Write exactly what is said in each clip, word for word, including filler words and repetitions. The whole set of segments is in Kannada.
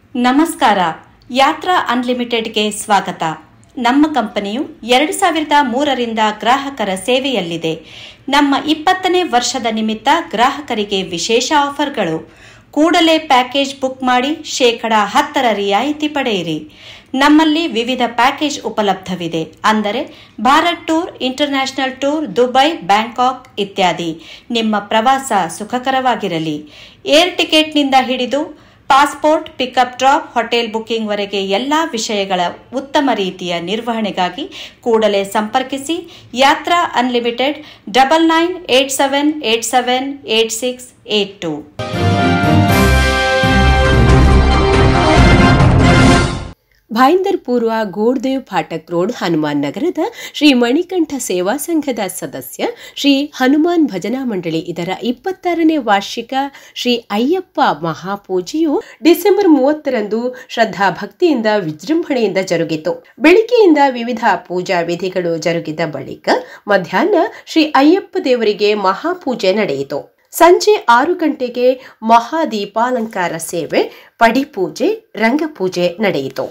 ನಮಸ್ಕಾರ. ಯಾತ್ರಾ ಅನ್ಲಿಮಿಟೆಡ್ಗೆ ಸ್ವಾಗತ. ನಮ್ಮ ಕಂಪನಿಯು ಎರಡು ಸಾವಿರದ ಮೂರರಿಂದ ಗ್ರಾಹಕರ ಸೇವೆಯಲ್ಲಿದೆ. ನಮ್ಮ ಇಪ್ಪತ್ತನೇ ವರ್ಷದ ನಿಮಿತ್ತ ಗ್ರಾಹಕರಿಗೆ ವಿಶೇಷ ಆಫರ್ಗಳು. ಕೂಡಲೇ ಪ್ಯಾಕೇಜ್ ಬುಕ್ ಮಾಡಿ ಶೇಕಡ ಹತ್ತರ ರಿಯಾಯಿತಿ ಪಡೆಯಿರಿ. ನಮ್ಮಲ್ಲಿ ವಿವಿಧ ಪ್ಯಾಕೇಜ್ ಉಪಲಬ್ಧವಿದೆ. ಅಂದರೆ Bharat tour, international tour, Dubai, Bangkok ಇತ್ಯಾದಿ. ನಿಮ್ಮ ಪ್ರವಾಸ ಸುಖಕರವಾಗಿರಲಿ. ಏರ್ ಟಿಕೆಟ್ನಿಂದ ಹಿಡಿದು passport, pickup drop, hotel booking ವರೆಗೆ ಎಲ್ಲಾ ವಿಷಯಗಳ ಉತ್ತಮ ರೀತಿಯ ನಿರ್ವಹಣೆಗಾಗಿ ಕೂಡಲೇ ಸಂಪರ್ಕಿಸಿ. Yatra unlimited double nine eight seven eight seven eight six eight two. Bhayander ಪೂರ್ವ ಗೋಡ್ದೇವ್ ಫಾಟಕ್ ರೋಡ್, ಹನುಮಾನ್ ನಗರದ ಶ್ರೀ ಮಣಿಕಂಠ ಸೇವಾ ಸಂಘದ ಸದಸ್ಯ ಶ್ರೀ ಹನುಮಾನ್ ಭಜನಾ ಮಂಡಳಿ ಇದರ ಇಪ್ಪತ್ತಾರನೇ ವಾರ್ಷಿಕ ಶ್ರೀ ಅಯ್ಯಪ್ಪ ಮಹಾಪೂಜೆಯು ಡಿಸೆಂಬರ್ ಮೂವತ್ತರಂದು ಶ್ರದ್ಧಾ ಭಕ್ತಿಯಿಂದ ವಿಜೃಂಭಣೆಯಿಂದ ಜರುಗಿತು. ಬೆಳಿಗ್ಗೆಯಿಂದ ವಿವಿಧ ಪೂಜಾ ವಿಧಿಗಳು ಜರುಗಿದ ಬಳಿಕ ಮಧ್ಯಾಹ್ನ ಶ್ರೀ ಅಯ್ಯಪ್ಪ ದೇವರಿಗೆ ಮಹಾಪೂಜೆ ನಡೆಯಿತು. ಸಂಜೆ ಆರು ಗಂಟೆಗೆ ಮಹಾದೀಪಾಲಂಕಾರ ಸೇವೆ, ಪಡಿಪೂಜೆ, ರಂಗಪೂಜೆ ನಡೆಯಿತು.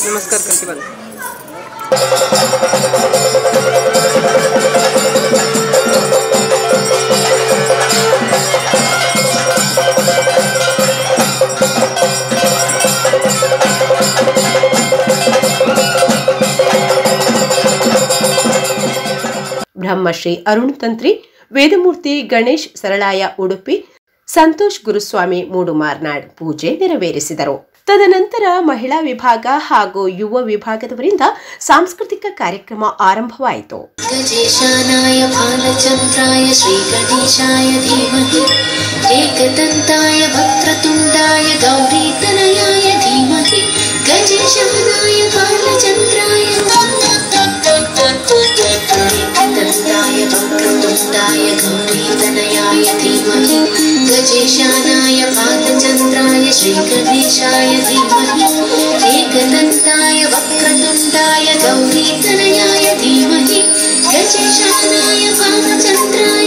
नमस्कार करके बंद ಬ್ರಹ್ಮಶ್ರೀ ಅರುಣ್ ತಂತ್ರಿ, ವೇದಮೂರ್ತಿ ಗಣೇಶ್ ಸರಳಾಯ ಉಡುಪಿ, ಸಂತೋಷ್ ಗುರುಸ್ವಾಮಿ ಮೂಡುಮಾರ್ನಾಡ್ ಪೂಜೆ ನೆರವೇರಿಸಿದರು. ತದನಂತರ ಮಹಿಳಾ ವಿಭಾಗ ಹಾಗೂ ಯುವ ವಿಭಾಗದವರಿಂದ ಸಾಂಸ್ಕೃತಿಕ ಕಾರ್ಯಕ್ರಮ ಆರಂಭವಾಯಿತು. ಗಜೇಶಾನಾಯ ಬಾಲಚಂದ್ರಾಯ ಶ್ರೀ ಗಣೇಶಾಯ ಧೀಮಹಿ ಏಕದಂತಾಯ ವಕ್ರತುಂಡಾಯ ಗೌರೀತನಯಾಯ ಧೀಮಹಿ ಗಜೇಶಾನಾಯ ಬಾಲಚಂದ್ರಾಯ ಏಕದಂತಾಯ ವಕ್ರತುಂಡಾಯ ಗೌರೀತನಯಾಯ ಧೀಮಹಿ ಗಜೇಶಾನಾಯ ಬಾಲಚಂದ್ರಾಯ ಶ್ರೀ ಗಣೇಶಾಯ ಧೀಮಹಿ ಏಕದಂತಾಯ ವಕ್ರತುಂಡಾಯ ಗೌರೀತನಯಾಯ ಧೀಮಹಿ ಗಜೇಶಾನಾಯ ಬಾಲಚಂದ್ರಾಯ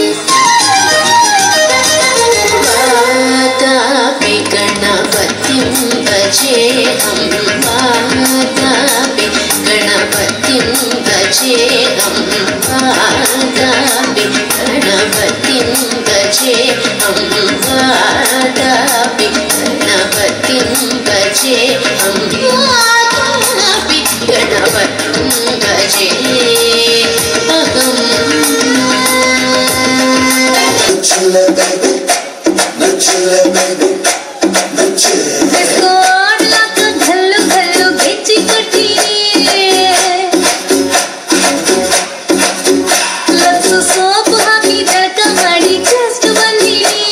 Vatapi ಗಣಪತಿಂ ಭಜೇಹಂ Vatapi ಗಣಪತಿಂ ಭಜೇಹಂ Vatapi ಗಣಪತಿಂ ಭಜೇಹಂ Vatapi ಗಣಪತಿಂ ಭಜೇಹಂ Vatapi ಗಣಪತಿಂ ಭಜೇಹಂ. Chilla baby, no chilla baby, no chilla. God like a ghallu ghallu bechi kati. Let's soap haki dalka madi just bandi.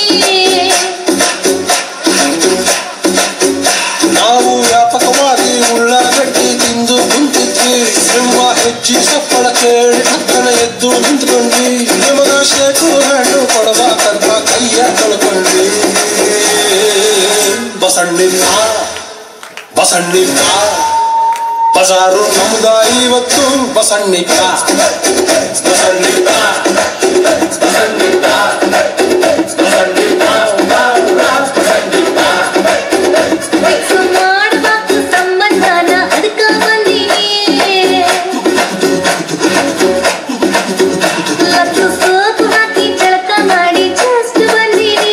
Naavu vyapakavadi ullagatti tindu kuntidvi nimma hechchi sappala keli hakkana eddu nintkondi nimana sheku handu kodava kanta kaiya tolkondi ಬಸಣ್ಣಿಲ್ಲ ಬಸಣ್ಣಿಲ್ಲ ಬಜಾರು ನಮ್ದ ಇವತ್ತು ಬಸಣ್ಣಿಲ್ಲ ಬಸಣ್ಣಿಲ್ಲ ಬಸಣ್ಣಿಲ್ಲ ಮಾಡ್ಬೇಕು ಸಂಬಂಧನ ಅದಕ್ಕ ಬಂದೀನಿ ಲತ್ತು ಸೋಪು ಹಾಕಿ ಜಳಕ ಮಾಡಿ ಜಸ್ಟ್ ಬಂದೀನಿ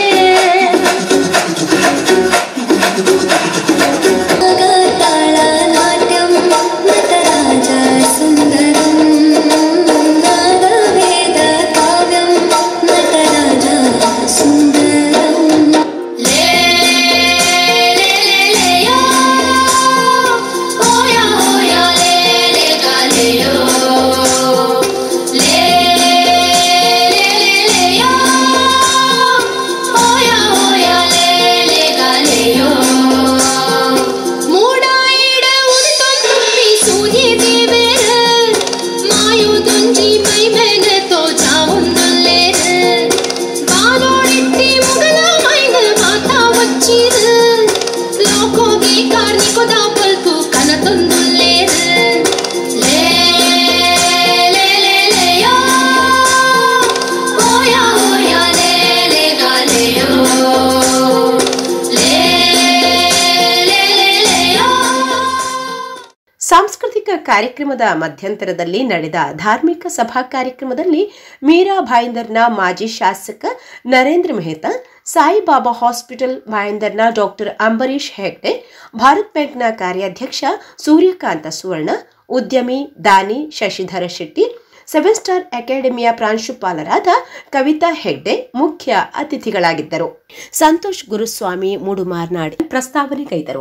ಸಾಂಸ್ಕೃತಿಕ ಕಾರ್ಯಕ್ರಮದ ಮಧ್ಯಂತರದಲ್ಲಿ ನಡೆದ ಧಾರ್ಮಿಕ ಸಭಾ ಕಾರ್ಯಕ್ರಮದಲ್ಲಿ ಮೀರಾ ಭಾಯಿಂದರ್ನ ಮಾಜಿ ಶಾಸಕ ನರೇಂದ್ರ ಮೆಹ್ತಾ, ಸಾಯಿಬಾಬಾ ಹಾಸ್ಪಿಟಲ್ ಭಾಯಿಂದರ್ನ ಡಾಕ್ಟರ್ ಅಂಬರೀಶ್ ಹೆಗ್ಡೆ, ಭಾರತ್ ಬ್ಯಾಂಕ್ನ ಕಾರ್ಯಾಧ್ಯಕ್ಷ ಸೂರ್ಯಕಾಂತ ಸುವರ್ಣ, ಉದ್ಯಮಿ ದಾನಿ ಶಶಿಧರ ಶೆಟ್ಟಿ, ಸೆವೆನ್ ಸ್ಟಾರ್ ಅಕಾಡೆಮಿಯ ಪ್ರಾಂಶುಪಾಲರಾದ ಕವಿತಾ ಹೆಗ್ಡೆ ಮುಖ್ಯ ಅತಿಥಿಗಳಾಗಿದ್ದರು. ಸಂತೋಷ್ ಗುರುಸ್ವಾಮಿ ಮೂಡುಮಾರ್ನಾಡ್ ಪ್ರಸ್ತಾವನೆ ಕೈದರು.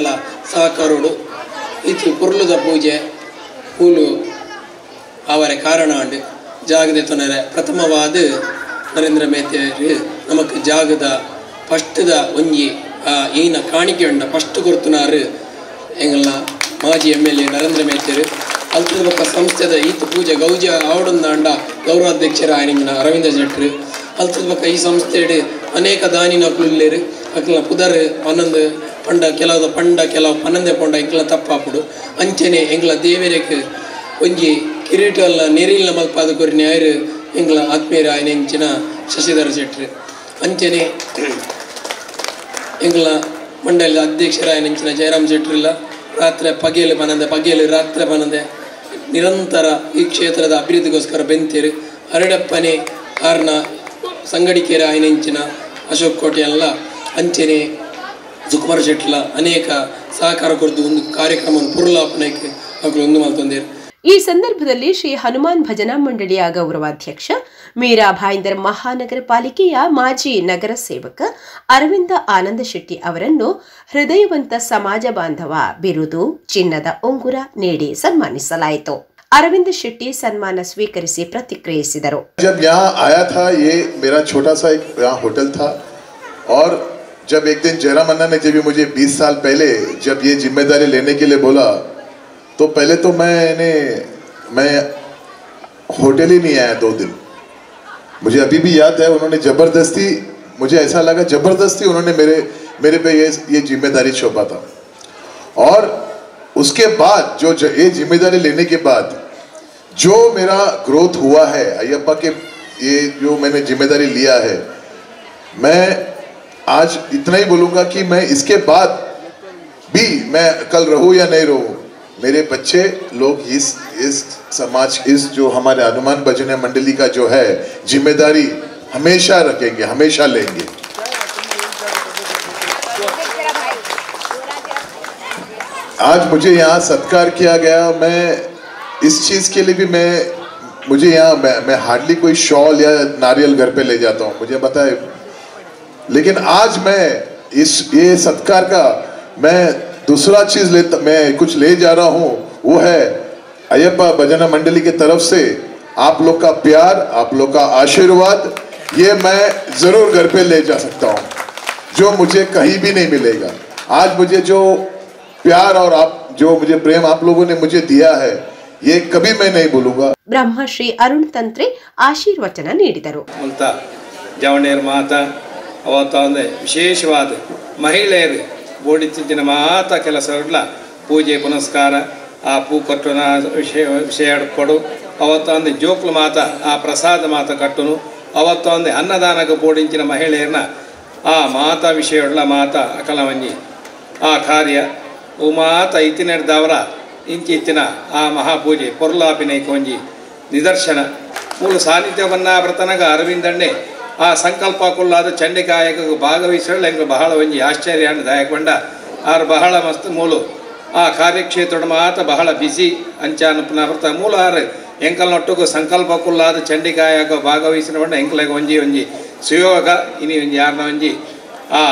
ಇತಿ ಪುರ್ಲುದ ಪೂಜೆ ಹೂಲು ಅವರ ಕಾರಣಾಂಡು ಜಾಗದ ತೊನರೆ ಪ್ರಥಮವಾದ ನರೇಂದ್ರ ಮೇತೆಯರು ನಮಕ್ ಜಾಗದ ಫಸ್ಟ್ದ ಒಂಜಿ ಏನ ಕಾಣಿಕೆ ಉಂಡ ಫಸ್ಟ್ ಕೊರ್ತುನಾರು ಎಂಗಲ್ಲ ಮಾಜಿ ಎಮ್ ಎಲ್ ಎ ನರೇಂದ್ರ ಮೇತೆಯರು ಅಲ್ತದ ಪಕ್ಕ ಸಂಸ್ಥೆದ ಈತ ಪೂಜೆ ಗೌಜ ಆವಡೊಂದಾಂಡ ಗೌರವಾಧ್ಯಕ್ಷರ ಆಯ್ನ ಅರವಿಂದ ಶೆಟ್ರು ಅಲ್ತದ ಪಕ್ಕ ಈ ಸಂಸ್ಥೆಡ್ ಅನೇಕ ದಾನಿನ ಕುಲ್ಲೇರು ಅಕ್ಲ ಪುದರ್ ಪನ್ನೊಂದು ಪಂಡ ಕೆಲವು ಪಂಡ ಕೆಲವು ಪನ್ನೊಂದೇ ಪಂಡ ಇಂಕ್ಲ ತಪ್ಪಾಪುಡು ಅಂಚನೆ ಎಂಗ್ಲ ದೇವರಿಗೆ ಒಂಜಿ ಕಿರೀಟಲ್ಲ ನೆರಿಲ್ನ ಮಲ್ಪಾದ ಕೊರಿನ ಆಯ್ರು ಎಂಗ್ಲ ಆತ್ಮೀಯರ ಆಯ್ನ ಎಂಚಿನ ಶಶಿಧರ ಶೆಟ್ರು ಅಂಚನೆ ಎಂಗ್ಲ ಮಂಡಲದ ಅಧ್ಯಕ್ಷರಾಯ ನೆಂಚಿನ ಜಯರಾಮ್ ಶೆಟ್ರಿಲ್ಲ ರಾತ್ರಿ ಪಗೇಲು ಬನಂದೆ ಪಗೇಲು ರಾತ್ರಿ ಬನಂದೆ ನಿರಂತರ ಈ ಕ್ಷೇತ್ರದ ಅಭಿವೃದ್ಧಿಗೋಸ್ಕರ ಬೆಂತೀರಿ ಅರಡಪ್ಪನೆ ಆರ್ನ ಸಂಗಡಿಕೆರೆ ಆಯ್ನೆಂಚಿನ ಅಶೋಕ್ ಕೋಟೆ ಎಲ್ಲ ಅಂಚನೆ ಸುಕುಮಾರ ಶೆಟ್ಲ ಅನೇಕ ಸಹಕಾರ ಕೊರದು ಒಂದು ಕಾರ್ಯಕ್ರಮವನ್ನು ಪುರ್ಲಾಪನಕ್ಕೆ ಅವರು ಒಂದು ಮಾತೊಂದಿರು. ಈ ಸಂದರ್ಭದಲ್ಲಿ ಶ್ರೀ ಹನುಮಾನ್ ಭಜನಾ ಮಂಡಳಿಯ ಗೌರವಾಧ್ಯಕ್ಷ ಮೀರಾ ಭಾಯಿಂದರ್ ಮಹಾನಗರ ಪಾಲಿಕೆಯ ಮಾಜಿ ನಗರ ಸೇವಕ ಅರವಿಂದ ಆನಂದ ಶೆಟ್ಟಿ ಅವರನ್ನು ಹೃದಯವಂತ ಸಮಾಜ ಬಾಂಧವ ಬಿರುದು ಚಿನ್ನದ ಉಂಗುರ ನೀಡಿ ಸನ್ಮಾನಿಸಲಾಯಿತು. अरविंद शेट्टी सम्मान स्वीकरिಸಿ प्रतिक्रिಯಿಸಿದರು. जब यहाँ आया था ये मेरा छोटा सा एक यहाँ होटल था और जब एक दिन जयराम अन्ना ने जब मुझे बीस साल पहले जब ये जिम्मेदारी लेने के लिए बोला तो पहले तो मैंने मैं होटल ही नहीं आया दो दिन. मुझे अभी भी याद है उन्होंने जबरदस्ती मुझे ऐसा लगा जबरदस्ती उन्होंने मेरे मेरे पे ये ये जिम्मेदारी सौंपा था और उसके बाद जो ये जिम्मेदारी लेने के बाद जो मेरा ग्रोथ हुआ है अयप्पा के ये जो मैंने जिम्मेदारी लिया है मैं आज इतना ही बोलूँगा कि मैं इसके बाद भी मैं कल रहूँ या नहीं रहूँ मेरे बच्चे लोग इस इस समाज इस जो हमारे हनुमान भजन मंडली का जो है जिम्मेदारी हमेशा रखेंगे हमेशा लेंगे. आज मुझे यहाँ सत्कार किया गया मैं इस चीज़ के लिए भी मैं मुझे यहाँ मैं, मैं हार्डली कोई शॉल या नारियल घर पे ले जाता हूँ मुझे पता है लेकिन आज मैं इस ये सत्कार का मैं दूसरा चीज़ लेता मैं कुछ ले जा रहा हूँ वो है अयप्पा भजन मंडली की तरफ से आप लोग का प्यार आप लोग का आशीर्वाद ये मैं ज़रूर घर पे ले जा सकता हूँ जो मुझे कहीं भी नहीं मिलेगा. आज मुझे जो प्यार और आप जो मुझे प्रेम आप लोगों ने मुझे दिया है ये कभी मैं नहीं भूलूंगा. ಬ್ರಹ್ಮಶ್ರೀ ಅರುಣ್ ತಂತ್ರೆ ಆಶೀರ್ವಚನ ನೀಡಿದರು. ಅಂತ ಜವಣೇರ್ ಮಾತಾ ಅವತ್ತು ಅಂದರೆ ವಿಶೇಷವಾದ ಮಹಿಳೆಯರು ಬೋಡಿತ್ತಿನ ಮಾತ ಕೆಲಸಗಳ ಪೂಜೆ ಪುನಸ್ಕಾರ ಆ ಪೂ ಕಟ್ಟುನ ವಿಷಯ ವಿಷಯ ಕೊಡು ಅವತ್ತು ಅಂದರೆ ಜೋಕ್ಲು ಮಾತ ಆ ಪ್ರಸಾದ ಮಾತ ಕಟ್ಟುನು ಅವತ್ತು ಅಂದರೆ ಅನ್ನದಾನಕ್ಕೆ ಬೋಡಿಂಚಿನ ಮಹಿಳೆಯರನ್ನ ಆ ಮಾತಾ ವಿಷಯಗಳ ಮಾತ ಅಕಲವಂಜಿ ಆ ಕಾರ್ಯ ಓ ಮಾತ ಇತ್ತಿನಡ್ದವರ ಇಂಚಿತ್ತಿನ ಆ ಮಹಾಪೂಜೆ ಪೊರ್ಲಾಪಿನೈಕ ಒಂಜಿ ನಿದರ್ಶನ ಮೂಲ ಸಾನ್ನಿಧ್ಯವನ್ನ ವ್ರತನಗ ಅರವಿಂದಣ್ಣೆ ಆ ಸಂಕಲ್ಪ ಕೊಲ್ಲಾದ ಚಂಡಿಕಾಯಕ ಭಾಗವಹಿಸಲು ಎಂಗೆ ಬಹಳ ಒಂಜಿ ಆಶ್ಚರ್ಯ ದಾಯಕೊಂಡ ಆರು ಬಹಳ ಮಸ್ತ್ ಮೂಲು ಆ ಕಾರ್ಯಕ್ಷೇತ್ರದ ಮಾತ ಬಹಳ ಬಿಸಿ ಅಂಚಾನ ವ್ರತ ಮೂಲ ಆರು ಎಂಕಲ್ನೊಟ್ಟಿಗೂ ಸಂಕಲ್ಪ ಕೊಲ್ಲಾದ ಚಂಡಿಕಾಯಕ ಭಾಗವಹಿಸಿನ ಬಂಡ ಎಂಕಲಾಗ ಒಂಜಿ ಒಂಜಿ ಸುಯೋಗ ಇನಿ ಒಂಜಿ ಯಾರನ ಒಂಜಿ ಆ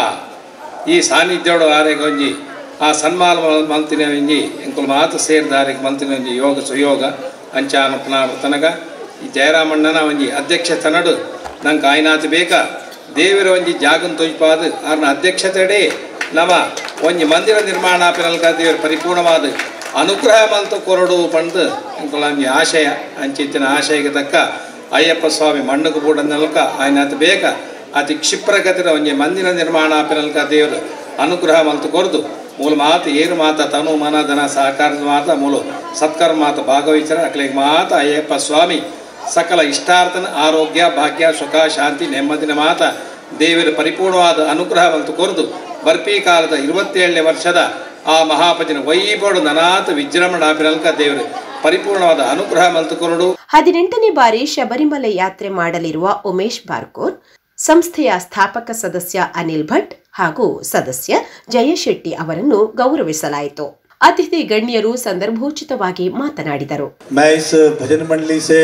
ಈ ಸಾನ್ನಿಧ್ಯೋಡು ಆರೆಗ ಒಂಜಿ ಆ ಸನ್ಮಾನ ಮಂತಿನ ಒಂಜಿ ಎಂಕಲ್ ಮಾತು ಸೇರಿದಾರಿಗೆ ಮಂತಿನ ಒಂಜಿ ಯೋಗ ಸುಯೋಗ ಅಂಚಾನ ವ್ರತನಗ ಈ ಜಯರಾಮಣ್ಣನ ಒಂಜಿ ಅಧ್ಯಕ್ಷತೆ ನಡು ನಂಗೆ ಆಯ್ನಾತು ಬೇಕಾ ದೇವರ ಒಂಜಿ ಜಾಗನ್ ತೊಯ್ಪಾದು ಆರ್ನ ಅಧ್ಯಕ್ಷತೆಡೆ ನಮ ಒಂಜಿ ಮಂದಿರ ನಿರ್ಮಾಣ ಆಪಿನಲ್ಕ ದೇವರ ಪರಿಪೂರ್ಣವಾದ ಅನುಗ್ರಹ ಮಂತು ಕೊರಡು ಪಂದು ಎಂಕುಲ ಒಂಜಿ ಆಶಯ ಅಂಚಿತ್ತಿನ ಆಶಯಕ್ಕೆ ತಕ್ಕ ಅಯ್ಯಪ್ಪ ಸ್ವಾಮಿ ಮಣ್ಣುಕು ಬೂಡನಲ್ಕ ಆಯ್ನಾತು ಬೇಕಾ ಅತಿ ಕ್ಷಿಪ್ರಗತಿನ ಒಂಜಿ ಮಂದಿರ ನಿರ್ಮಾಣ ಆಪಿನಲ್ಕ ದೇವರು ಅನುಗ್ರಹ ಮಂತು ಕೊರದು ಮೂಲ ಮಾತು ಏರು ಮಾತ ತನು ಮನ ಧನ ಸಹಕಾರದ ಮಾತ ಮೂಲ ಸತ್ಕರ್ಮ ಮಾತ ಭಾಗವಹಿಸರ ಅಕ್ಲಿಗೆ ಮಾತ ಅಯ್ಯಪ್ಪ ಸ್ವಾಮಿ ಸಕಲ ಇಷ್ಟಾರ್ಥನ ಆರೋಗ್ಯ ಭಾಗ್ಯ ಸುಖ ಶಾಂತಿ ನೆಮ್ಮದಿನ ಮಾತ ದೇವರ ಪರಿಪೂರ್ಣವಾದ ಅನುಗ್ರಹವಂತು ಕೊರದು ಬರ್ಪಿ ಕಾಲದ ಇರುವತ್ತೇಳನೇ ವರ್ಷದ ಆ ಮಹಾಪಜನ ವೈಭವ ನನಾಥ ವಿಜೃಂಭಣಾ ಆಪಿನಲ್ಕ ದೇವರು ಪರಿಪೂರ್ಣವಾದ ಅನುಗ್ರಹ ಮಂತು ಕೊರಡು. ಹದಿನೆಂಟನೇ ಬಾರಿ ಶಬರಿಮಲೆ ಯಾತ್ರೆ ಮಾಡಲಿರುವ ಉಮೇಶ್ ಬಾರ್ಕೋರ್ ಸಂಸ್ಥೆಯ ಸ್ಥಾಪಕ ಸದಸ್ಯ ಅನಿಲ್ ಭಟ್ ಹಾಗೂ ಸದಸ್ಯ ಜಯಶೆಟ್ಟಿ ಅವರನ್ನು ಗೌರವಿಸಲಾಯಿತು. ಅತಿಥಿ ಗಣ್ಯರು ಸಂದರ್ಭೋಚಿತವಾಗಿ ಮಾತನಾಡಿದರು. मैं इस भजन मंडली से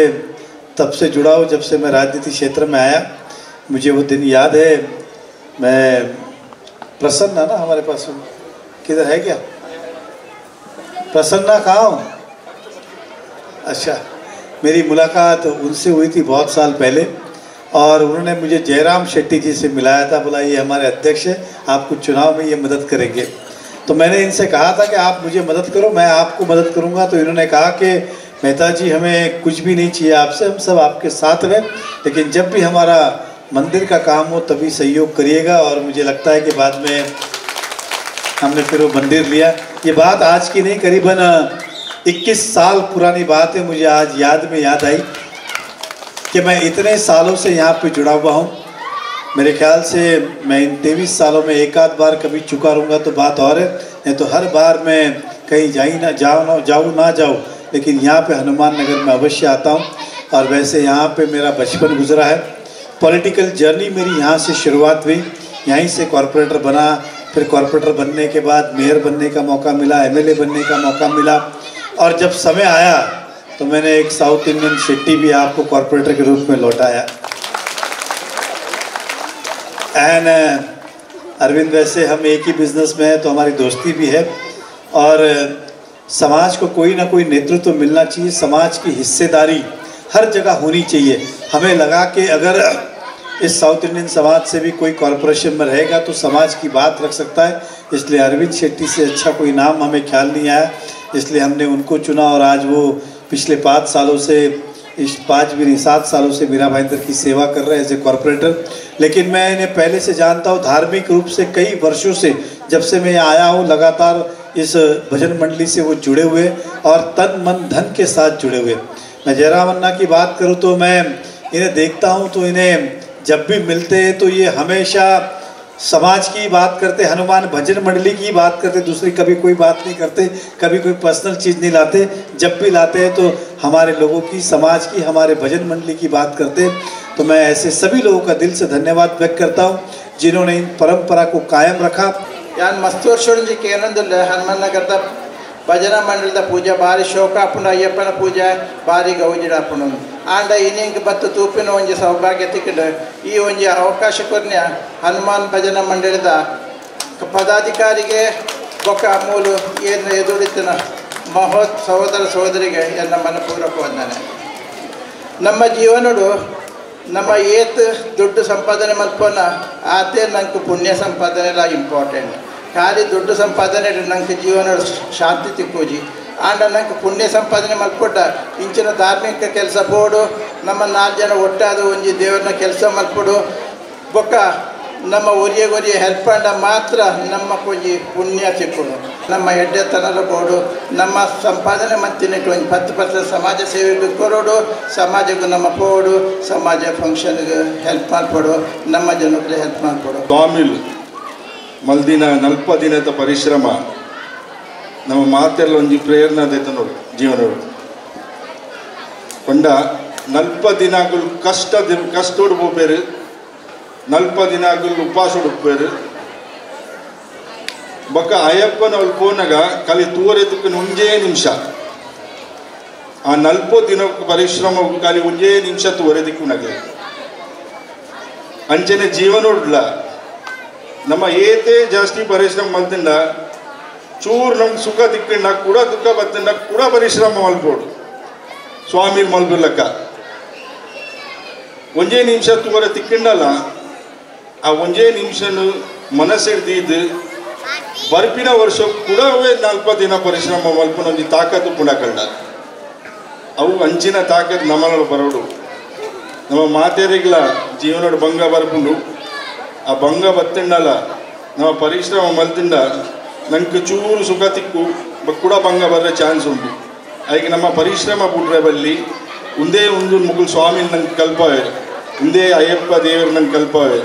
तब से जुड़ा हूँ जब से मैं राजनीति क्षेत्र में आया. मुझे वो दिन याद है. मैं प्रसन्ना ना हमारे पास किधर है क्या प्रसन्ना कहाँ हूँ. अच्छा मेरी मुलाकात उनसे हुई थी बहुत साल पहले और उन्होंने मुझे जयराम शेट्टी जी से मिलाया था. बोला ये हमारे अध्यक्ष है आपको चुनाव में ये मदद करेंगे. तो मैंने इनसे कहा था कि आप मुझे मदद करो मैं आपको मदद करूंगा. तो इन्होंने कहा कि मेहता जी हमें कुछ भी नहीं चाहिए आपसे हम सब आपके साथ हैं लेकिन जब भी हमारा मंदिर का काम हो तभी सहयोग करिएगा. और मुझे लगता है कि बाद में हमने फिर वो मंदिर लिया. ये बात आज की नहीं करीबन इक्कीस साल पुरानी बात है. मुझे आज याद में याद आई कि मैं इतने सालों से यहाँ पे जुड़ा हुआ हूँ. मेरे ख्याल से मैं इन तेईस सालों में एक आध बार कभी चुका रहूँगा तो बात और है नहीं तो हर बार मैं कहीं जाई ना जाओ ना जाऊँ ना जाऊँ, लेकिन यहाँ पे हनुमान नगर में अवश्य आता हूँ। और वैसे यहाँ पे मेरा बचपन गुजरा है। पॉलिटिकल जर्नी मेरी यहाँ से शुरुआत हुई, यहीं से कॉरपोरेटर बना, फिर कॉरपोरेटर बनने के बाद मेयर बनने का मौका मिला, एमएलए बनने का मौका मिला। और जब समय आया तो मैंने एक साउथ इंडियन शेट्टी भी आपको कॉरपोरेटर के रूप में लौटाया। एंड अरविंद, वैसे हम एक ही बिजनेस में हैं तो हमारी दोस्ती भी है, और समाज को कोई ना कोई नेतृत्व मिलना चाहिए, समाज की हिस्सेदारी हर जगह होनी चाहिए। हमें लगा कि अगर इस साउथ इंडियन समाज से भी कोई कॉरपोरेशन में रहेगा तो समाज की बात रख सकता है, इसलिए अरविंद शेट्टी से अच्छा कोई नाम हमें ख्याल नहीं आया, इसलिए हमने उनको चुना। और आज वो पिछले पाँच सालों से, इस पाँच भी नहीं सात सालों से मीरा भाईंदर की सेवा कर रहे हैं एज ए कॉरपोरेटर। लेकिन मैं इन्हें पहले से जानता हूँ, धार्मिक रूप से कई वर्षों से, जब से मैं आया हूँ लगातार इस भजन मंडली से वो जुड़े हुए और तन मन धन के साथ जुड़े हुए। मैं जयराम अन्ना की बात करूँ तो मैं इन्हें देखता हूँ तो इन्हें जब भी मिलते हैं तो ये हमेशा समाज की बात करते, हनुमान भजन मंडली की बात करते, दूसरी कभी कोई बात नहीं करते, कभी कोई पर्सनल चीज़ नहीं लाते। जब भी लाते हैं तो हमारे लोगों की, समाज की, हमारे भजन मंडली की बात करते। तो मैं ऐसे सभी लोगों का दिल से धन्यवाद व्यक्त करता हूँ जिन्होंने इन परंपरा को कायम रखा। यान मस्तूर जी के हनुमान नगर ಭಜನಾ ಮಂಡಲದ ಪೂಜೆ ಭಾರಿ ಶೋಕ ಅಪ್ಪನ ಅಯ್ಯಪ್ಪನ ಪೂಜೆ ಭಾರಿ ಗೌಜಿಡ ಅಪ್ಪನ ಆಂಡ ಇನಿಂಗ್ ಬತ್ತು ತೂಪಿನ ಒಂಜಿ ಸೌಭಾಗ್ಯ ತಿಕ್ಕಿಡ ಈ ಒಂಜಿ ಅವಕಾಶ ಕೊರ್ನ್ಯ ಹನುಮಾನ್ ಭಜನಾ ಮಂಡಲದ ಪದಾಧಿಕಾರಿಗೆ ಬೊಕ್ಕ ಮೂಲು ಏನು ಎದುರಿತಿನ ಮಹೋತ್ ಸಹೋದರ ಸಹೋದರಿಗೆ ಎನ್ನ ಮನಪೂರ್ವಕ ವಂದನೆ. ನಮ್ಮ ಜೀವನಡು ನಮ್ಮ ಏತ್ ದುಡ್ಡು ಸಂಪಾದನೆ ಮಲ್ಪೋನ ಆತೆ ನಂಗೆ ಪುಣ್ಯ ಸಂಪಾದನೆ ಎಲ್ಲ ಇಂಪಾರ್ಟೆಂಟ್. ಖಾಲಿ ದುಡ್ಡು ಸಂಪಾದನೆ ನಂಗೆ ಜೀವನ ಶಾಂತಿ ತಿಕ್ಕೋಜಿ ಆಂಡ ನಂಗೆ ಪುಣ್ಯ ಸಂಪಾದನೆ ಮಲ್ಪೊಟ್ಟ ಇಂಚಿನ ಧಾರ್ಮಿಕ ಕೆಲಸ ಬೋಡು ನಮ್ಮ ನಾಲ್ಕು ಜನ ಒಟ್ಟಾದ ಒಂಜಿ ದೇವ್ರನ್ನ ಕೆಲಸ ಮಲ್ಪೊಡು ಬೊಕ್ಕ ನಮ್ಮ ಒರಿಯ ಒರಿಯ ಹೆಲ್ಪ್ ಅಂಡ ಮಾತ್ರ ನಮ್ಮ ಕೊಂಜಿ ಪುಣ್ಯ ತಿಕ್ಕೋಡು. ನಮ್ಮ ಎಡ್ಡೆತನದ ಬೋಡು ನಮ್ಮ ಸಂಪಾದನೆ ಮತ್ತಿನಿಟ್ಟು ಒಂದು ಹತ್ತು ಪರ್ಸೆಂಟ್ ಸಮಾಜ ಸೇವೆಗೆ ಕೊರೋಡು, ಸಮಾಜಕ್ಕೂ ನಮ್ಮ ಪೋಡು, ಸಮಾಜ ಫಂಕ್ಷನ್ಗೆ ಹೆಲ್ಪ್ ಮಾಡ್ಕೊಡು, ನಮ್ಮ ಜನಕ್ಕೆ ಹೆಲ್ಪ್ ಮಾಡ್ಕೊಡು. ಸ್ವಾಮಿಲ್ ಮಲ್ದಿನ ನಲ್ಪ ದಿನದ ಪರಿಶ್ರಮ ನಮ್ಮ ಮಾತೆಲ್ಲ ಒಂಜಿ ಪ್ರೇರಣೆ ದೈತ ನೋಡಿ ಜೀವನ ಕೊಂಡ ನಲ್ಪ ದಿನಗಳು ಕಷ್ಟ ಕಷ್ಟೋಡು ಹೋಗ್ಬೇರು, ನಲ್ಪ ದಿನಗಳು ಉಪವಾಸ ಹುಡುಕ್ಬೇರು. ಬೊಕ್ಕ ಅಯ್ಯಪ್ಪನವ್ರು ಪೋನಾಗ ಕಲಿ ತೂರೆದಕ್ಕೆ ಒಂಜೇ ನಿಮಿಷ, ಆ ನಲ್ಪ ದಿನ ಪರಿಶ್ರಮ ಖಾಲಿ ಒಂಜೇ ನಿಮಿಷ ತೂರೆದಕ್ಕೆ ನಗೆ ಅಂಚನೆ ಜೀವನೋಡ್ಲ ನಮ್ಮ ಏತೆ ಜಾಸ್ತಿ ಪರಿಶ್ರಮ ಮಲ್ತಿಂಡ ಚೂರು ನಮ್ಗೆ ಸುಖ ತಿಕ್ಕಿಂಡ ಕೂಡ ದುಃಖ ಬತ್ತಿಂಡ ಕೂಡ ಪರಿಶ್ರಮ ಮಲ್ಪೋಡು. ಸ್ವಾಮಿ ಮಲ್ಬಿರ್ಲಕ್ಕ ಒಂಜೇ ನಿಮಿಷ ತೂರ ತಿಕ್ಕಿಂಡಲ್ಲ, ಆ ಒಂಜೇ ನಿಮಿಷನು ಮನಸ್ಸಿಡ್ದಿದ್ದು ಬರ್ಪಿನ ವರ್ಷ ಕೂಡ ನಾಲ್ಕು ದಿನ ಪರಿಶ್ರಮ ಮಲ್ಪನೊಂದು ತಾಕತ್ತು ಪುಣ ಕಂಡ ಅವು ಅಂಚಿನ ತಾಕತ್ತು ನಮ್ಮಲ್ಲಿ ಬರೋಡು. ನಮ್ಮ ಮಾತೆಯರಿಗಳ ಜೀವನೋಡು ಭಂಗ ಬರ್ಕೊಂಡು ಆ ಭಂಗ ಬತ್ತಿಂಡಲ್ಲ ನಮ್ಮ ಪರಿಶ್ರಮ ಮಲ್ತಿಂಡ ನಂಗೆ ಚೂರು ಸುಖ ತಿಕ್ಕು ಕೂಡ ಭಂಗ ಬರೋ ಚಾನ್ಸ್ ಉಂಟು. ಅದಕ್ಕೆ ನಮ್ಮ ಪರಿಶ್ರಮ ಬಿಟ್ರೆ ಬಲ್ಲಿ ಒಂದೇ ಒಂದು ಮುಗುಲ್ ಸ್ವಾಮಿ ನಂಗೆ ಕಲ್ಪವೆ, ಒಂದೇ ಅಯ್ಯಪ್ಪ ದೇವರು ನಂಗೆ ಕಲ್ಪವೆ,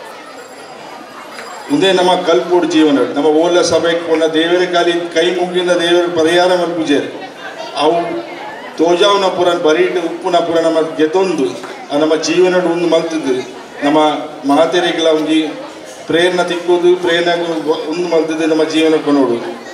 ಒಂದೇ ನಮ್ಮ ಕಲ್ಪೋಡು ಜೀವನ. ನಮ್ಮ ಓಲ ಸಭೆಗೆ ಕೊನ ದೇವರ ಕಾಲಿ ಕೈ ಮುಗಿದ ದೇವರ ಪರಿಹಾರ ಮಲ್ಪೂಜೆ ಅವು ತೋಜಾವನ ಪುರ ಬರೀಟ್ ಉಪ್ಪುನ ಪುರ ನಮ್ಮ ಗೆದ್ದೊಂದು ನಮ್ಮ ಜೀವನ ಒಂದು ಮಲ್ತಿದ್ದು ನಮ್ಮ ಮಾತೆರಿಗೆಲ್ಲ ಒಂದು ಪ್ರೇರಣೆ ತಿಕ್ಕೋದು, ಪ್ರೇರಣೆ ಒಂದು ಮಲ್ತಿದ್ದು ನಮ್ಮ ಜೀವನ ಕೊನೋಡು.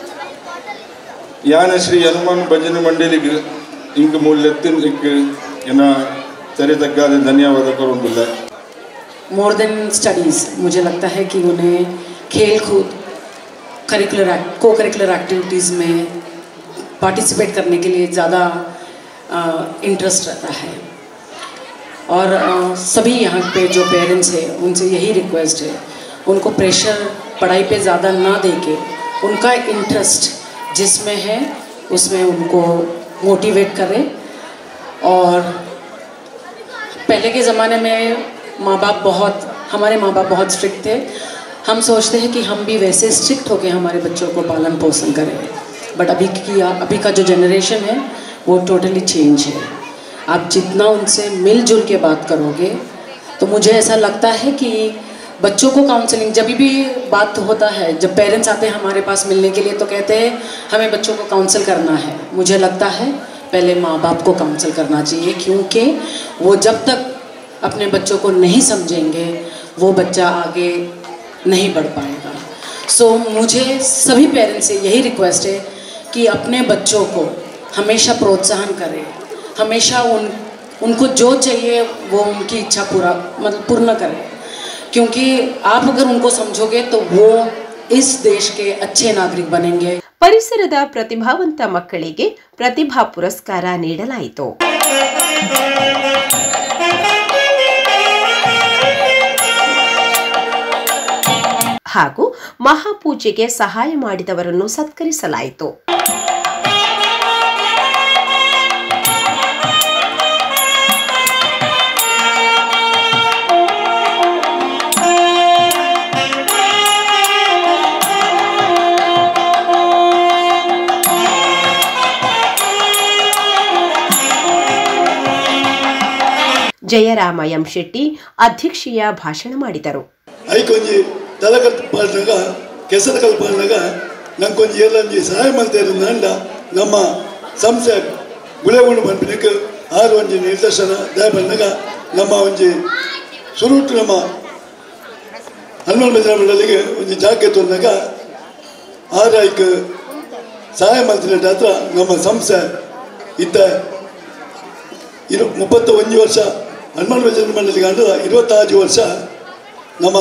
ಯಾನ ಶ್ರೀ ಹನುಮಾನ್ ಭಜನೆ ಮಂಡಳಿಗೆ ಇಂಕ ಮೂಲೆತ್ತಿನ ಇಂಕ ಏನ ತರಿತಕ್ಕಾದ ಧನ್ಯವಾದ ಕೊಡೋದಿಲ್ಲ. मोर देन स्टडीज़ मुझे लगता है कि उन्हें खेल कूद करिकुलर को करिकुलर एक्टिविटीज़ में पार्टिसिपेट करने के लिए ज़्यादा इंटरेस्ट रहता है. और आ, सभी यहाँ पे जो पेरेंट्स हैं उनसे यही रिक्वेस्ट है, उनको प्रेशर पढ़ाई पे ज़्यादा ना दे के उनका इंटरेस्ट जिसमें है उसमें उनको मोटिवेट करें. और पहले के ज़माने में माँ बाप बहुत हमारे माँ बाप बहुत स्ट्रिक्ट थे. हम सोचते हैं कि हम भी वैसे स्ट्रिक्ट होकर हमारे बच्चों को पालन पोषण करें, बट अभी की अभी का जो जनरेशन है वो टोटली चेंज है. आप जितना उनसे मिलजुल के बात करोगे तो मुझे ऐसा लगता है कि बच्चों को काउंसलिंग जब भी बात होता है, जब पेरेंट्स आते हैं हमारे पास मिलने के लिए तो कहते हैं हमें बच्चों को काउंसल करना है। मुझे लगता है पहले माँ बाप को काउंसल करना चाहिए, क्योंकि वो जब तक अपने बच्चों को नहीं समझेंगे वो बच्चा आगे नहीं बढ़ पाएगा। सो so, मुझे सभी पेरेंट्स से यही रिक्वेस्ट है कि अपने बच्चों को हमेशा प्रोत्साहन करें, हमेशा उन उनको जो चाहिए वो उनकी इच्छा पूरा मतलब पूर्ण करें, क्योंकि आप अगर उनको समझोगे तो वो इस देश के अच्छे नागरिक बनेंगे। ಪರಿಸರದ ಪ್ರತಿಭಾವಂತ ಮಕ್ಕಳಿಗೆ ಪ್ರತಿಭಾ ಪುರಸ್ಕಾರ ನೀಡಲಾಯಿತು. ಹಾಗೂ ಮಹಾಪೂಜೆಗೆ ಸಹಾಯ ಮಾಡಿದವರನ್ನು ಸತ್ಕರಿಸಲಾಯಿತು. ಜಯರಾಮ ಎಂ ಶೆಟ್ಟಿ ಅಧ್ಯಕ್ಷೀಯ ಭಾಷಣ ಮಾಡಿದರು. ಐಕೊಂಜಿ ತಲಕಲ್ ಪಾಡ್ನಾಗ ಕೆಸರಕಲ್ ಪಾಡ್ನಾಗ ನಂಗೊಂಜಿ ಎಲ್ಲಂಜಿ ಸಹಾಯ ಮಾಡ್ತಾರೆ ನಂಡ ನಮ್ಮ ಸಂಸ್ಥೆ ಗುಳೆಗುಂಡು ಬಂದ್ಬಿಟ್ಟು ಆರು ಒಂಜಿ ನಿರ್ದೇಶನ ದಯ ಬಂದಾಗ ನಮ್ಮ ಒಂಜಿ ಸುರುಟು ನಮ್ಮ ಹನುಮಾನ್ ಭಜನಾ ಮಂಡಳಿಗೆ ಒಂಜಿ ಜಾಕೆ ತಂದಾಗ ಆರು ಐಕ್ ಸಹಾಯ ಮಾಡ್ತಿರ ಹತ್ರ ನಮ್ಮ ಸಂಸ್ಥೆ ಇದ್ದ ಇರು ಮುಪ್ಪತ್ತ ಒಂಜಿ ವರ್ಷ ಹನುಮಾನ್ ಭಜನಾ ಮಂಡಳಿಗೆ ಅಂಡ ಇರುವತ್ತಾರು ವರ್ಷ ನಮ್ಮ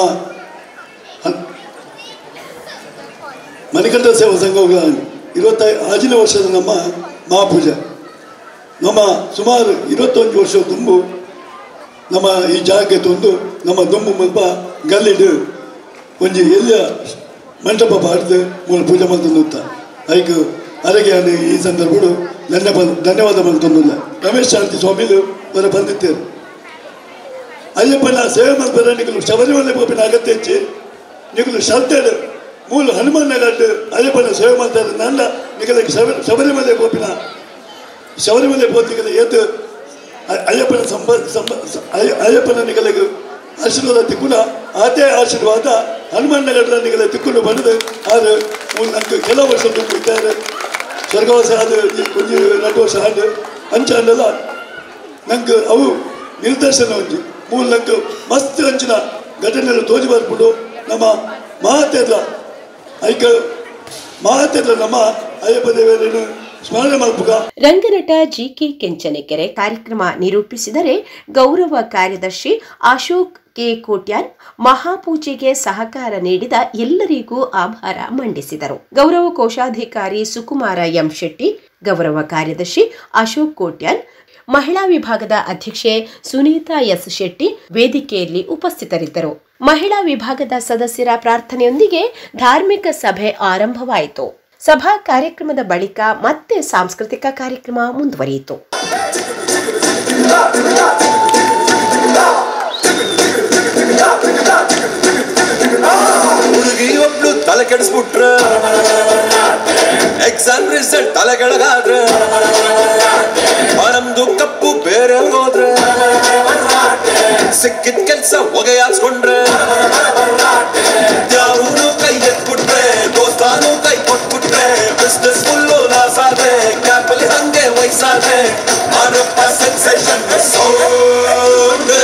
ಮಣಿಕಂಠ ಸೇವಾ ಸಂಘ ಇರುವತ್ತ ಆಜಿನ ವರ್ಷದ ನಮ್ಮ ಮಹಾಪೂಜೆ ನಮ್ಮ ಸುಮಾರು ಇರುವತ್ತೊಂದು ವರ್ಷ ತುಂಬು ನಮ್ಮ ಈ ಜಾಗಕ್ಕೆ ತಂದು ನಮ್ಮ ದುಂಬು ಮುಲ್ಪ ಗಲ್ಲಿಡು ಒಂಜಿ ಎಲ್ಲ ಮಂಟಪ ಬಾಡ್ದು ಮೂಲ ಪೂಜೆ ಮಾಡ್ತಂದುತ್ತ ಐಕ್ ಅರಗೆ ಈ ಸಂದರ್ಭಡು ಧನ್ಯವಾದ ಧನ್ಯವಾದ ಮಾಡ್ತಂದಿಲ್ಲ. ರಮೇಶ್ ಶಾಂತಿ ಸ್ವಾಮಿಲು ಅವರ ಬಂದಿದ್ದೇರು ಅಯ್ಯಪ್ಪನ ಸೇವೆ ಮಾಡ್ತಾರೆ. ನಿಗಲು ಶಬರಿಮಲೆ ಬೋಪಿನ ಅಗತ್ಯ ಹೆಚ್ಚಿ ನಿಗಲು ಶ್ರದ್ಧೆಡು ಮೂಲ ಹನುಮಾನ ಗಡ್ಡು ಅಯ್ಯಪ್ಪನ ಸೇವೆ ಮಾಡ್ತಾರೆ. ನನ್ನ ನಿಗಲಿಗೆ ಶಬ ಶಬರಿಮಲೆ ಬೋಪಿನ ಶಬರಿಮಲೆ ಬೋತಿಗಳ ಏತು ಅಯ್ಯಪ್ಪನ ಸಂಬ ಸಂಬ ಅಯ್ಯಪ್ಪನ ನಿಗಲಿಗೆ ಆಶೀರ್ವಾದ ತಿಕ್ಕುನ ಅದೇ ಆಶೀರ್ವಾದ ಹನುಮಾನ ಗಡ್ಡ ನಿಗಲ ತಿಕ್ಕೊಂಡು ಬಂದು ಆರು ಮೂಲ ನಂಗೆ ಕೆಲವು ವರ್ಷ ತುಂಬ ಇದ್ದಾರೆ ಸ್ವರ್ಗವಾಸ ಆದ ಒಂದು ಎರಡು ವರ್ಷ ಆಡು ಅಂಚಲ್ಲ ನಂಗೆ ಅವು ನಿರ್ದೇಶನ ಒಂದು ಮೂಲ ನಂಗೆ ಮಸ್ತ್ ಅಂಚಿನ ಘಟನೆಗಳು ತೋಜಿ ಬರ್ಬಿಟ್ಟು ನಮ್ಮ ಮಹಾತೇದ್ರ ಐಕ ಮಹಾತೇದ್ರ ನಮ್ಮ ಅಯ್ಯಪ್ಪ ದೇವರನ್ನು ಸ್ಮರಣೆ ಮಾಡ್ಬೇಕ. ರಂಗನಟ ಜಿ ಕೆ ಕೆಂಚನಕೆರೆ ಕಾರ್ಯಕ್ರಮ ನಿರೂಪಿಸಿದರೆ ಗೌರವ ಕಾರ್ಯದರ್ಶಿ ಅಶೋಕ್ ಕೆ ಕೋಟ್ಯಾನ್ ಮಹಾಪೂಜೆಗೆ ಸಹಕಾರ ನೀಡಿದ ಎಲ್ಲರಿಗೂ ಆಭಾರ ಮಂಡಿಸಿದರು. ಗೌರವ ಕೋಶಾಧಿಕಾರಿ ಸುಕುಮಾರ ಎಂ ಶೆಟ್ಟಿ, ಗೌರವ ಕಾರ್ಯದರ್ಶಿ ಅಶೋಕ್ ಕೋಟ್ಯಾನ್, ಮಹಿಳಾ ವಿಭಾಗದ ಅಧ್ಯಕ್ಷೆ ಸುನೀತಾ ಎಸ್ ಶೆಟ್ಟಿ ವೇದಿಕೆಯಲ್ಲಿ ಉಪಸ್ಥಿತರಿದ್ದರು. ಮಹಿಳಾ ವಿಭಾಗದ ಸದಸ್ಯರ ಪ್ರಾರ್ಥನೆಯೊಂದಿಗೆ ಧಾರ್ಮಿಕ ಸಭೆ ಆರಂಭವಾಯಿತು. ಸಭಾ ಕಾರ್ಯಕ್ರಮದ ಬಳಿಕ ಮತ್ತೆ ಸಾಂಸ್ಕೃತಿಕ ಕಾರ್ಯಕ್ರಮ ಮುಂದುವರಿಯಿತು. ಹುಡುಗಿ ಒಬ್ಳು ತಲೆ ಕೆಡಿಸ್ಬಿಟ್ರ, ಎಕ್ಸಾಮ್ ರಿಸಲ್ಟ್ ತಲೆ ಕೆಳಗಾದ್ರ, ನಮ್ದು ಕಪ್ಪು ಬೇರೆ ಹೋದ್ರ, ಸಿಕ್ಕಿದ ಕೆಲ್ಸ ಹೊಗೆ ಹಾಕ್ಸ್ಕೊಂಡ್ರೆ, ಯಾರು ಕೈ ಎತ್ಬಿಟ್ರೆ, ದೋಸ್ತಾನು ಕೈ ಕೊಟ್ಬಿಟ್ರೆ, ಬಿಸ್ನೆಸ್ ಫುಲ್ಲು ಲಾಸ್ ಆದ್ರೆ, ಕ್ಯಾಪಲ್ಲಿ ಹಂಗೆ ವಯಸ್ಸಾದ್ರೆ, ಮಾರಪ್ಪ ಸೆನ್ಸೇಷನ್ ಸೌಂಡ್.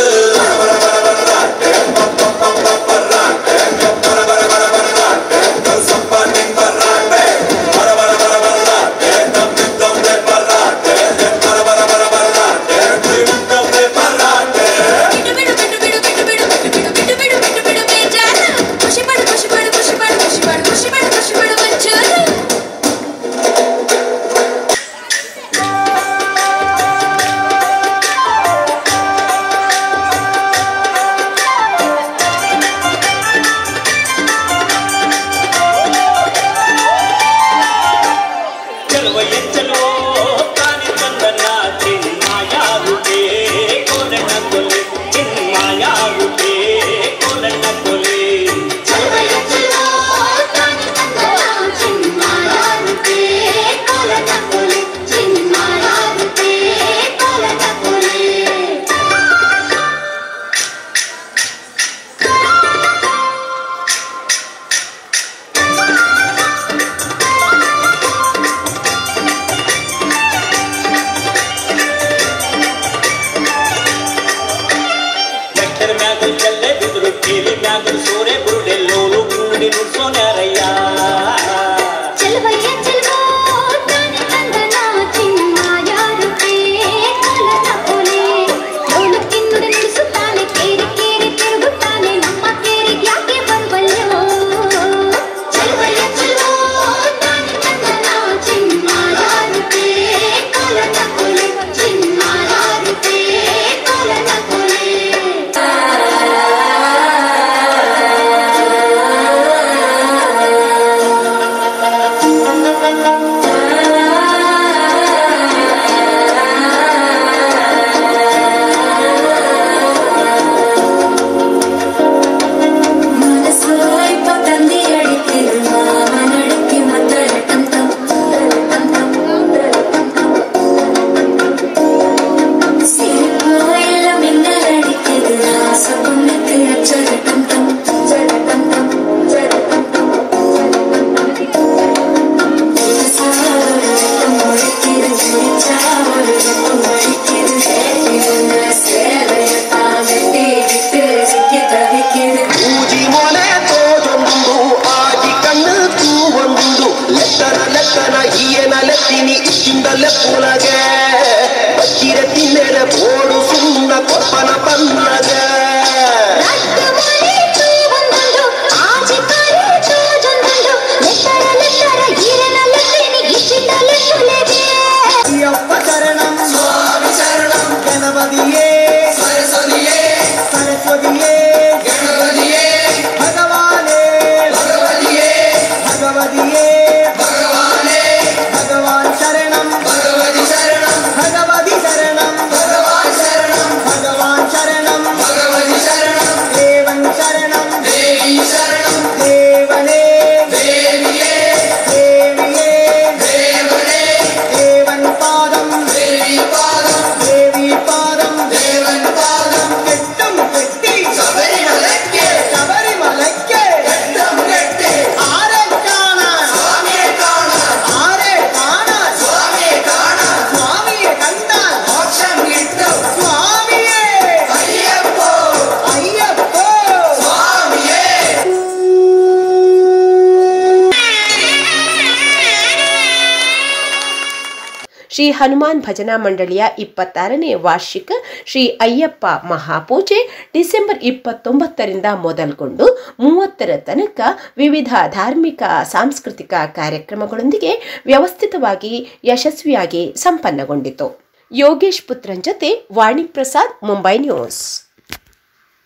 ಗಣಪತಿಯೇ ಸರಸ್ವತಿಯೇ ಸರಸ್ವತಿಯೇ ಗಣಪತಿಯೇ ಭಗವಾನೇ ಭಗವತಿಯೇ ಭಗವತಿಯೇ ಭಗವಾನೇ ಭಗವಾನ್ ಶರಣಂ ಭಗವತಿ ಶರಣಂ ಭಗವತಿ ಶರಣಂ ಭಗವಾನ್ ಶರಣಂ ಭಗವಾನ್ ಶರಣಂ ಭಗವತಿ ಶರಣಂ ದೇವನ್ ಶರಣಂ ದೇವಿ ಶರಣಂ ದೇವನೇ ದೇವಿಯೇ ದೇವಿಯೇ ದೇವನೇ ದೇವನ್ ಪಾದಂ ದೇವಿ ಪಾದಂ ದೇವಿ ಪಾದಂ ದೇವನ್ ಪಾದಂ ಕೆಟ್ಟಂ ಕೆಟ್ಟಿ ಶಬರಿಮಲಕ್ಕೆ ಶಬರಿಮಲಕ್ಕೆ ಕೆಟ್ಟಂ ಕೆಟ್ಟಿ ಆರೆ ಕಾಣ ಸ್ವಾಮಿಯೇ ಕಾಣ ಆರೆ ಕಾಣ ಸ್ವಾಮಿಯೇ ಕಾಣ ಸ್ವಾಮಿಯೇ ಕಂಡ ಮೋಕ್ಷಂ ಇಟ್ಟು ಸ್ವಾಮಿಯೇ ಅಯ್ಯಪ್ಪ ಅಯ್ಯಪ್ಪ ಸ್ವಾಮಿಯೇ. ಶ್ರೀ ಹನುಮಾನ್ ಭಜನಾ ಮಂಡಳಿಯ ಇಪ್ಪತ್ತಾರನೇ ವಾರ್ಷಿಕ ಶ್ರೀ ಅಯ್ಯಪ್ಪ ಮಹಾಪೂಜೆ ಡಿಸೆಂಬರ್ ಇಪ್ಪತ್ತೊಂಬತ್ತರಿಂದ ಮೊದಲುಗೊಂಡು ಮೂವತ್ತರ ತನಕ ವಿವಿಧ ಧಾರ್ಮಿಕ ಸಾಂಸ್ಕೃತಿಕ ಕಾರ್ಯಕ್ರಮಗಳೊಂದಿಗೆ ವ್ಯವಸ್ಥಿತವಾಗಿ ಯಶಸ್ವಿಯಾಗಿ ಸಂಪನ್ನಗೊಂಡಿತು. ಯೋಗೇಶ್ ಪುತ್ರನ್ ಜೊತೆ ವಾಣಿ ಪ್ರಸಾದ್, ಮುಂಬೈ ನ್ಯೂಸ್.